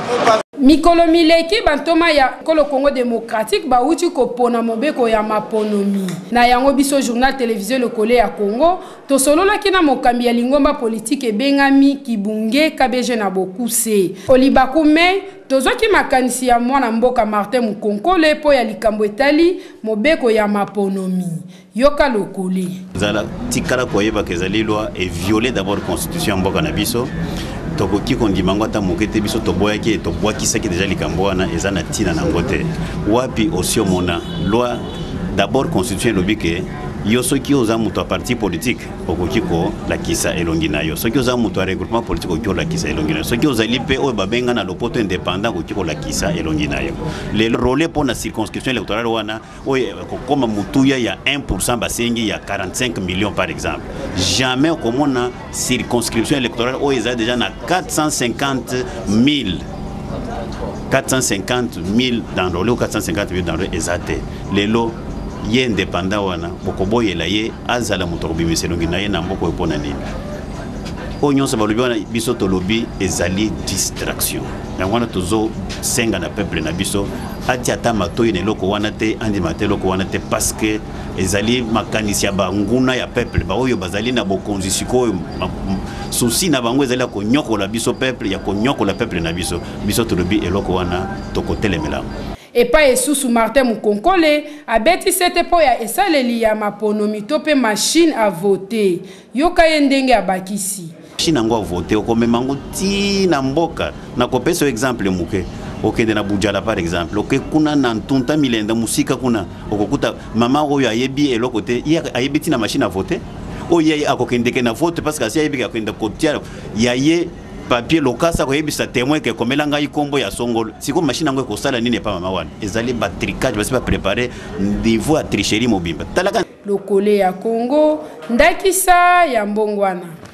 Mikolo mileki bantoma ya kolo Congo démocratique ba uti ko pona mobeko ya maponomi. Na yango biso journal télévisé Le Collet ya Congo, to solola kina mokambi ya lingomba politique ebengami Kibunge KBG na bokuse. Olibakume tozoki makanisi ya mwana mboka Martin Mukonkole po ya likambo etali mobeko ya maponomi. Yoka Le Collet. Zala tikala koyeba kezali loi et violer d'abord constitution mboka na biso. Tokoki kondimangwa ta mokete biso toboyaki to bwakisaki déjà likambo wana eza na tina na ngote wapi osio mona loi d'abord constitution lobike yo soki oza muto a parti politique okoki ko la kisa elongi na yo soki oza muto a regroupement politique okoki ko la kisa elongi na yo soki ozali pe o babenga na lopoto indépendant okoki ko la kisa elongi na yo le rôle pour la circonscription électorale wana o koma mutuya ya 1% basengi ya 45 millions par exemple jamais komona circonscription électorale o eza déjà na 450 000 dans le lot 450 000 dans le ezate les lots ye indépendant wana bokoboye la ye azala mutobi miselongi na ye na mboko epona nini onyo se balobi wana biso to lobby ezali distraction yango wana tozo senga na peuple na biso ati ata matoyi ne loko wana te andi mate loko wana te parce que ezali makanisi ya banguna ya peuple ba oyo bazali na bokonzi sikoyo souci na bango ezali ko nyokola biso peuple ya ko nyokola peuple na biso biso to lobby eloko wana to kotelemela. Et pas sous Martin Mukonkole a bêti cette poya et ça les ya maponomi tope machine à voter yoka yendenge abakisi machine ngo voter ko memango ti na mboka na ko peso exemple muke okende na Bujala par exemple ok kuna na ntunta milenda musika kuna okokuta mama oyo ayebi eloko te ayebi ti na machine à voter oye akokendeke na vote parce que si ayebi akenda kotia yaye papier lokasa ko yebisa témoin que komelanga ikombo ya songolo siko machine ngo ko sala nini pa mama wana ezali ba tricage basi ba préparer niveau à tricherie mobimba talaka Le Collet ya Congo ndakisa ya mbongwana.